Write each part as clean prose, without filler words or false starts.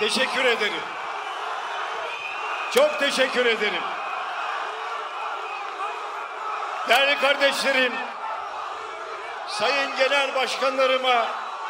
Teşekkür ederim. Çok teşekkür ederim. Değerli kardeşlerim, sayın genel başkanlarıma,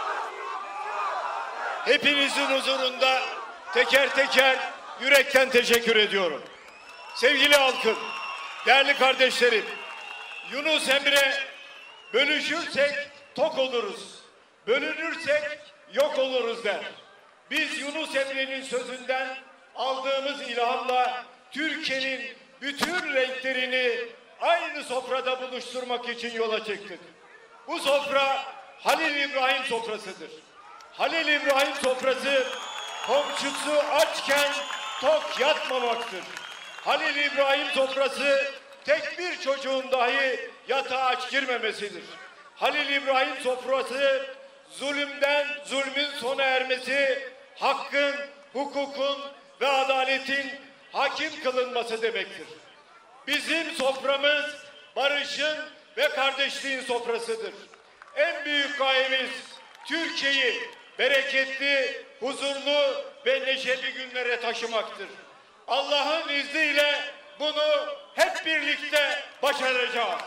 hepinizin huzurunda teker teker yürekten teşekkür ediyorum. Sevgili halkım, değerli kardeşlerim, Yunus Emre, bölüşürsek tok oluruz, bölünürsek yok oluruz der. Biz Yunus Emre'nin sözünden aldığımız ilhamla Türkiye'nin bütün renklerini aynı sofrada buluşturmak için yola çıktık. Bu sofra Halil İbrahim sofrasıdır. Halil İbrahim sofrası komşusu açken tok yatmamaktır. Halil İbrahim sofrası tek bir çocuğun dahi yatağa aç girmemesidir. Halil İbrahim sofrası zulmün sona ermesi, hakkın, hukukun ve adaletin hakim kılınması demektir. Bizim soframız barışın ve kardeşliğin sofrasıdır. En büyük gayemiz Türkiye'yi bereketli, huzurlu ve neşeli günlere taşımaktır. Allah'ın izniyle bunu hep birlikte başaracağız.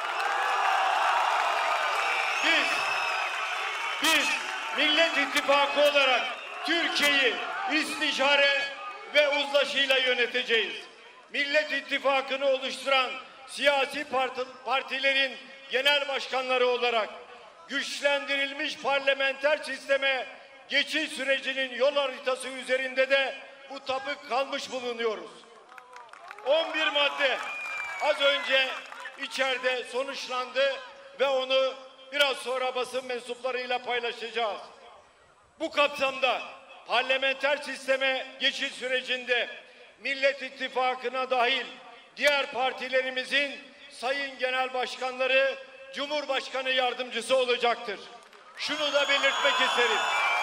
Biz Millet İttifakı olarak Türkiye'yi istişare ve uzlaşıyla yöneteceğiz. Millet İttifakı'nı oluşturan siyasi partilerin genel başkanları olarak güçlendirilmiş parlamenter sisteme geçiş sürecinin yol haritası üzerinde de mutabık kalmış bulunuyoruz. 11 madde az önce içeride sonuçlandı ve onu biraz sonra basın mensuplarıyla paylaşacağız. Bu kapsamda parlamenter sisteme geçiş sürecinde Millet İttifakı'na dahil diğer partilerimizin sayın genel başkanları Cumhurbaşkanı yardımcısı olacaktır. Şunu da belirtmek isterim.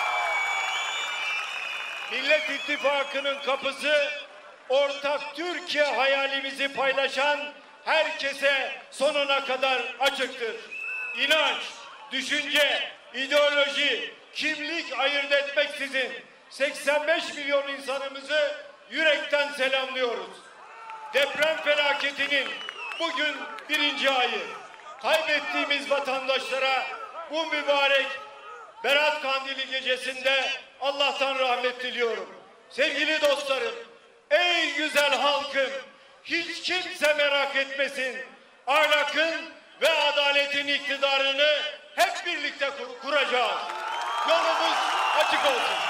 Millet İttifakı'nın kapısı ortak Türkiye hayalimizi paylaşan herkese sonuna kadar açıktır. İnanç, düşünce, ideoloji, kimlik ayırt etmeksizin 85 milyon insanımızı yürekten selamlıyoruz. Deprem felaketinin bugün 1. ayı. Kaybettiğimiz vatandaşlara bu mübarek Berat Kandili gecesinde Allah'tan rahmet diliyorum. Sevgili dostlarım, ey güzel halkım, hiç kimse merak etmesin. Ahlakın ve adaletin iktidarını hep birlikte kuracağız. Yolumuz açık olsun.